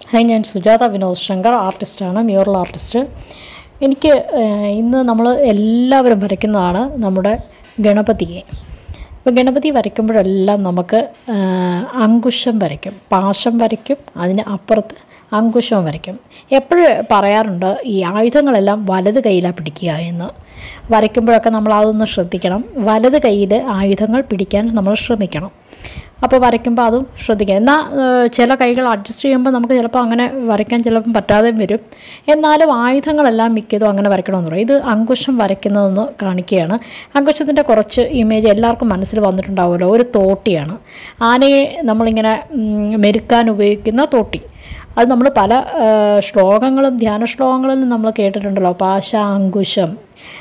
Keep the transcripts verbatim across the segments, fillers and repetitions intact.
Hi, ഞാൻ സുജാത വിനോദ് ശങ്കർ, ആർട്ടിസ്റ്റാണ്, mural artist. എനിക്ക് ഇന്ന് നമ്മൾ എല്ലാവരും വരയ്ക്കുന്നതാണ് നമ്മുടെ ഗണപതിയെ. ഇപ്പോൾ ഗണപതി വരയ്ക്കുമ്പോഴെല്ലാം നമുക്ക് അങ്കുശം വരയ്ക്കും, പാശം വരയ്ക്കും, അതിന് അപ്പുറത്ത് അങ്കുശവും വരയ്ക്കും. എപ്പോഴും പറയാറുണ്ട് ഈ ആയുധങ്ങളെല്ലാം വലത് കയ്യിലാണ് പിടിക്കുക എന്ന്. വരയ്ക്കുമ്പോഴൊക്കെ നമ്മൾ അതൊന്ന് ശ്രദ്ധിക്കണം. വലത് കയ്യിൽ ആയുധങ്ങൾ പിടിക്കാൻ നമ്മൾ ശ്രമിക്കണം. അപ്പോൾ വരയ്ക്കുമ്പോൾ അതും ശ്രദ്ധിക്കുക. എന്നാൽ ചില കൈകൾ അഡ്ജസ്റ്റ് ചെയ്യുമ്പോൾ നമുക്ക് ചിലപ്പോൾ അങ്ങനെ വരയ്ക്കാൻ ചിലപ്പം പറ്റാതെയും വരും. എന്നാലും ആയുധങ്ങളെല്ലാം മിക്കതും അങ്ങനെ വരയ്ക്കണമെന്ന് പറയും. ഇത് അങ്കുശം വരയ്ക്കുന്നതെന്ന് കാണിക്കുകയാണ്. അങ്കുശത്തിൻ്റെ കുറച്ച് ഇമേജ് എല്ലാവർക്കും മനസ്സിൽ വന്നിട്ടുണ്ടാവുമല്ലോ. ഒരു തോട്ടിയാണ്, ആനയെ നമ്മളിങ്ങനെ മെരുക്കാൻ ഉപയോഗിക്കുന്ന തോട്ടി. അത് നമ്മൾ പല ശ്ലോകങ്ങളും ധ്യാന ശ്ലോകങ്ങളിലും നമ്മൾ കേട്ടിട്ടുണ്ടല്ലോ. പാശ, അങ്കുശം,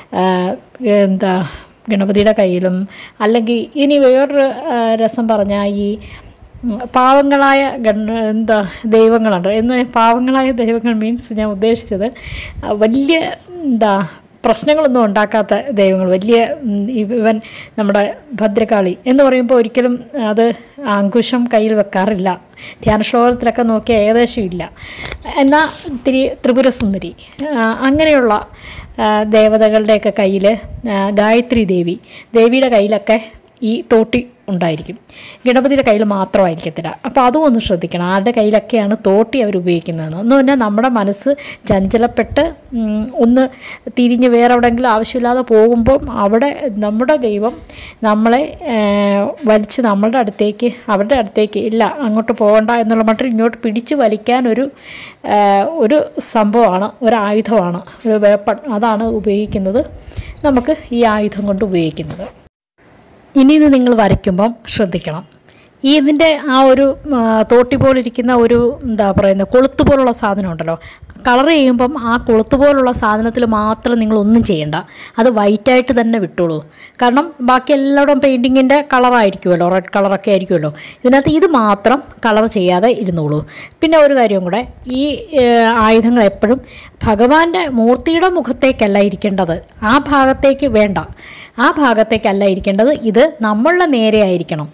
എന്താ ഗണപതിയുടെ കയ്യിലും. അല്ലെങ്കിൽ ഇനി വേറൊരു രസം പറഞ്ഞാൽ ഈ പാവങ്ങളായ ഗണ എന്താ ദൈവങ്ങളുണ്ട് എന്ന്. പാവങ്ങളായ ദൈവങ്ങൾ മീൻസ് ഞാൻ ഉദ്ദേശിച്ചത് വലിയ എന്താ പ്രശ്നങ്ങളൊന്നും ഉണ്ടാക്കാത്ത ദൈവങ്ങൾ. വലിയ ഇവൻ നമ്മുടെ ഭദ്രകാളി എന്ന് പറയുമ്പോൾ ഒരിക്കലും അത് അങ്കുശം കയ്യിൽ വെക്കാറില്ല. ധ്യാന ശ്ലോകത്തിലൊക്കെ നോക്കിയാൽ ഏകദേശം ഇല്ല. എന്നാൽ ഇത്തിരി ത്രിപുരസുന്ദരി അങ്ങനെയുള്ള ദേവതകളുടെയൊക്കെ കയ്യിൽ, ഗായത്രി ദേവി ദേവിയുടെ കയ്യിലൊക്കെ ഈ തോട്ടി ഉണ്ടായിരിക്കും. ഗണപതിയുടെ കയ്യിൽ മാത്രമായിരിക്കത്തില്ല. അപ്പോൾ അതും ഒന്ന് ശ്രദ്ധിക്കണം, ആരുടെ കയ്യിലൊക്കെയാണ് തോട്ടി അവർ ഉപയോഗിക്കുന്നതെന്ന്. എന്ന് പറഞ്ഞാൽ നമ്മുടെ മനസ്സ് ചഞ്ചലപ്പെട്ട് ഒന്ന് തിരിഞ്ഞ് വേറെ എവിടെയെങ്കിലും ആവശ്യമില്ലാതെ പോകുമ്പം അവിടെ നമ്മുടെ ദൈവം നമ്മളെ വലിച്ച് നമ്മളുടെ അടുത്തേക്ക്, അവരുടെ അടുത്തേക്ക് ഇല്ല അങ്ങോട്ട് പോകണ്ട എന്നുള്ള മട്ടിൽ ഇങ്ങോട്ട് പിടിച്ച് വലിക്കാനൊരു ഒരു സംഭവമാണ്, ഒരായുധമാണ്, ഒരു വേപ്പൺ. അതാണ് ഉപയോഗിക്കുന്നത്, നമുക്ക് ഈ ആയുധം കൊണ്ട് ഉപയോഗിക്കുന്നത്. ഇനി ഇത് നിങ്ങൾ വരയ്ക്കുമ്പം ശ്രദ്ധിക്കണം. ഈ ഇതിൻ്റെ ആ ഒരു തോട്ടി പോലിരിക്കുന്ന ഒരു എന്താ പറയുന്നത് കൊളുത്ത് പോലുള്ള സാധനം ഉണ്ടല്ലോ. കളർ ചെയ്യുമ്പം ആ കൊളുത്ത് പോലുള്ള സാധനത്തിൽ മാത്രം നിങ്ങളൊന്നും ചെയ്യണ്ട, അത് വൈറ്റായിട്ട് തന്നെ വിട്ടോളൂ. കാരണം ബാക്കി എല്ലായിടും പെയിൻറ്റിങ്ങിൻ്റെ കളറായിരിക്കുമല്ലോ, റെഡ് കളറൊക്കെ ആയിരിക്കുമല്ലോ. ഇതിനകത്ത് ഇത് മാത്രം കളർ ചെയ്യാതെ ഇരുന്നോളൂ. പിന്നെ ഒരു കാര്യം കൂടെ, ഈ ആയുധങ്ങൾ എപ്പോഴും ഭഗവാന്റെ മൂർത്തിയുടെ മുഖത്തേക്കല്ല ഇരിക്കേണ്ടത്, ആ ഭാഗത്തേക്ക് വേണ്ട, ആ ഭാഗത്തേക്കല്ല ഇരിക്കേണ്ടത്. ഇത് നമ്മളുടെ നേരെ ആയിരിക്കണം.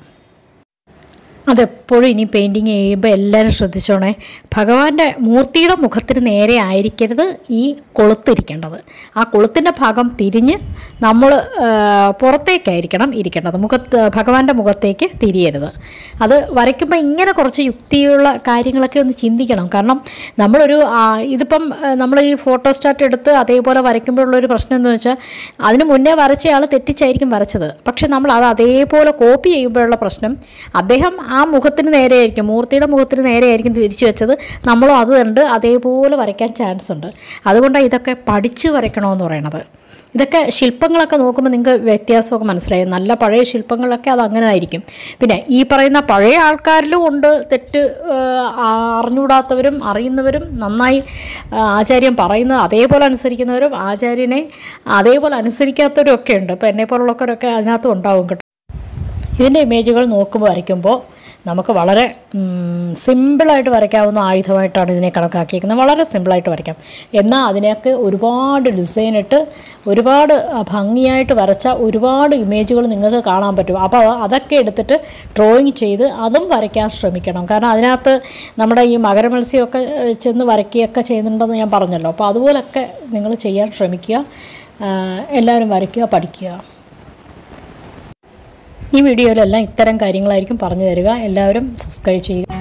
അതെപ്പോഴും ഇനി പെയിൻറ്റിങ് ചെയ്യുമ്പോൾ എല്ലാവരും ശ്രദ്ധിച്ചോണേ. ഭഗവാന്റെ മൂർത്തിയുടെ മുഖത്തിന് നേരെ ആയിരിക്കരുത് ഈ കൊളുത്തിരിക്കേണ്ടത്. ആ കൊളുത്തിൻ്റെ ഭാഗം തിരിഞ്ഞ് നമ്മൾ പുറത്തേക്കായിരിക്കണം ഇരിക്കേണ്ടത്, മുഖത്ത് ഭഗവാന്റെ മുഖത്തേക്ക് തിരിയരുത്. അത് വരയ്ക്കുമ്പോൾ ഇങ്ങനെ കുറച്ച് യുക്തിയുള്ള കാര്യങ്ങളൊക്കെ ഒന്ന് ചിന്തിക്കണം. കാരണം നമ്മളൊരു ഇതിപ്പം നമ്മൾ ഈ ഫോട്ടോ സ്റ്റാറ്റ് എടുത്ത് അതേപോലെ വരയ്ക്കുമ്പോഴുള്ളൊരു പ്രശ്നം എന്ന് വെച്ചാൽ അതിന് മുന്നേ വരച്ചയാൾ തെറ്റിച്ചായിരിക്കും വരച്ചത്. പക്ഷെ നമ്മൾ അത് അതേപോലെ കോപ്പി ചെയ്യുമ്പോഴുള്ള പ്രശ്നം, അദ്ദേഹം ആ മുഖത്തിന് നേരെയായിരിക്കും, മൂർത്തിയുടെ മുഖത്തിന് നേരെയായിരിക്കും തിരിച്ചു വെച്ചത്. നമ്മളും അത് കണ്ട് അതേപോലെ വരയ്ക്കാൻ ചാൻസ് ഉണ്ട്. അതുകൊണ്ടാണ് ഇതൊക്കെ പഠിച്ച് വരയ്ക്കണമെന്ന് പറയണത്. ഇതൊക്കെ ശില്പങ്ങളൊക്കെ നോക്കുമ്പോൾ നിങ്ങൾക്ക് വ്യത്യാസമൊക്കെ മനസ്സിലായി. നല്ല പഴയ ശില്പങ്ങളൊക്കെ അത് അങ്ങനെ ആയിരിക്കും. പിന്നെ ഈ പറയുന്ന പഴയ ആൾക്കാരിലും ഉണ്ട് തെറ്റ്, അറിഞ്ഞുകൂടാത്തവരും അറിയുന്നവരും, നന്നായി ആചാര്യൻ പറയുന്നത് അതേപോലെ അനുസരിക്കുന്നവരും ആചാര്യനെ അതേപോലെ അനുസരിക്കാത്തവരും ഒക്കെ ഉണ്ട്. ഇപ്പോൾ എന്നെപ്പോലുള്ളവരൊക്കെ അതിനകത്തും ഉണ്ടാവും കേട്ടോ. ഇതിൻ്റെ ഇമേജുകൾ നോക്കുമ്പോൾ വരയ്ക്കുമ്പോൾ നമുക്ക് വളരെ സിമ്പിളായിട്ട് വരയ്ക്കാവുന്ന ആയുധമായിട്ടാണ് ഇതിനെ കണക്കാക്കിയിരിക്കുന്നത്. വളരെ സിമ്പിളായിട്ട് വരയ്ക്കാം. എന്നാൽ അതിനൊക്കെ ഒരുപാട് ഡിസൈനിട്ട് ഒരുപാട് ഭംഗിയായിട്ട് വരച്ച ഒരുപാട് ഇമേജുകൾ നിങ്ങൾക്ക് കാണാൻ പറ്റും. അപ്പോൾ അതൊക്കെ എടുത്തിട്ട് ഡ്രോയിങ് ചെയ്ത് അതും വരയ്ക്കാൻ ശ്രമിക്കണം. കാരണം അതിനകത്ത് നമ്മുടെ ഈ മകരമത്സ്യമൊക്കെ ചെന്ന് വരയ്ക്കുകയൊക്കെ ചെയ്യുന്നുണ്ടെന്ന് ഞാൻ പറഞ്ഞല്ലോ. അപ്പോൾ അതുപോലൊക്കെ നിങ്ങൾ ചെയ്യാൻ ശ്രമിക്കുക. എല്ലാവരും വരയ്ക്കുക, പഠിക്കുക. ഈ വീഡിയോയിലെല്ലാം ഇത്തരം കാര്യങ്ങളായിരിക്കും പറഞ്ഞു തരിക. എല്ലാവരും സബ്സ്ക്രൈബ് ചെയ്യുക.